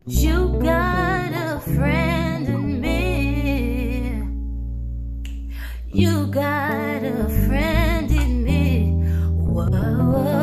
You got a friend in me. You got a friend in me. Whoa, whoa.